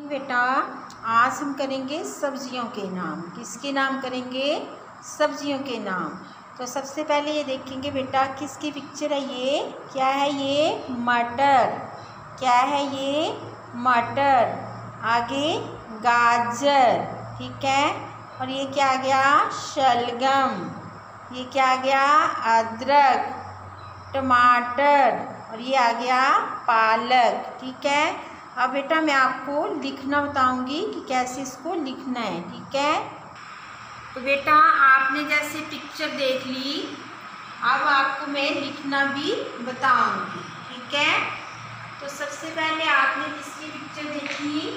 Morning बेटा। आज हम करेंगे सब्जियों के नाम। किसके नाम करेंगे? सब्जियों के नाम। तो सबसे पहले ये देखेंगे बेटा किसकी पिक्चर है ये? क्या है ये? मटर। क्या है ये? मटर। आगे गाजर, ठीक है। और ये क्या आ गया? शलगम। ये क्या आ गया? अदरक। टमाटर। और ये आ गया पालक, ठीक है। अब बेटा मैं आपको लिखना बताऊंगी कि कैसे इसको लिखना है, ठीक है। तो बेटा आपने जैसे पिक्चर देख ली, अब आपको मैं लिखना भी बताऊंगी, ठीक है। तो सबसे पहले आपने किसकी पिक्चर देखी?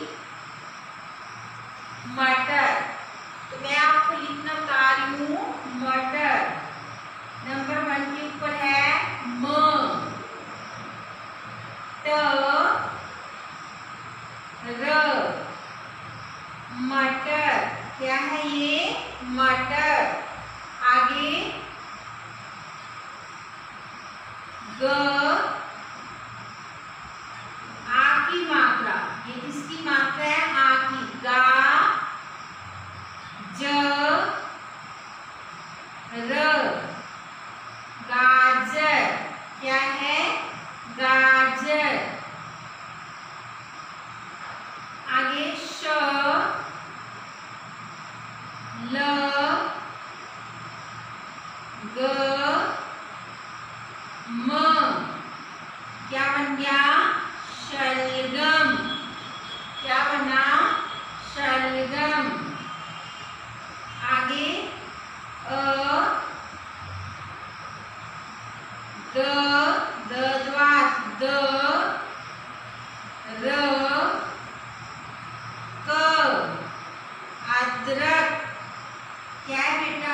मटर। तो मैं आपको लिखना बता रही हूँ मटर। नंबर 1 के ऊपर है म, त, र। मटर। क्या है ये? मटर। आगे ग, आ की मात्रा। ये किसकी मात्रा है? आ की। गा, ज, र। गाजर। क्या है? गाजर। आगे श, ल, ग, म। क्या बन गया? शलगम। क्या बना? शलगम। आगे अ, द, द, र, क, अदरक। क्या है बेटा?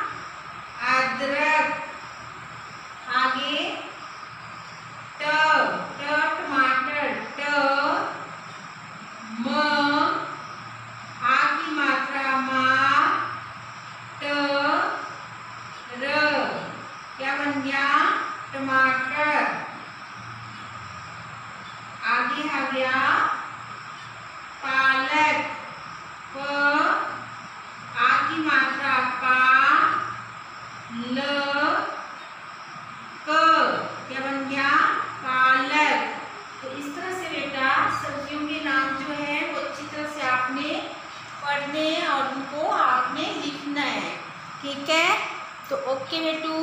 अदरक। आगे ट, टमाटर। ट, म, आ की मात्रा मा, ट, र। क्या बन गया? टमाटर। आगे आ गया पालक। प, आ की मात्रा पा, ल, क। क्या बन गया? पालक। तो इस तरह से बेटा सब्जियों के नाम जो है वो अच्छी तरह से आपने पढ़ने और उनको आपने लिखना है, ठीक है। तो ओके बेटू।